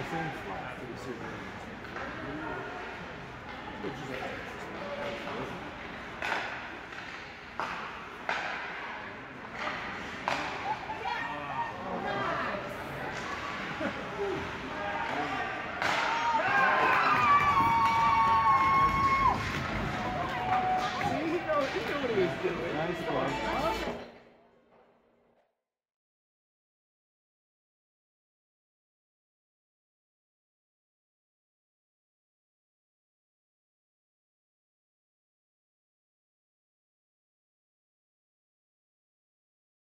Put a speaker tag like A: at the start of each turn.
A: same flat for the super. He knew what he was doing. Nice one.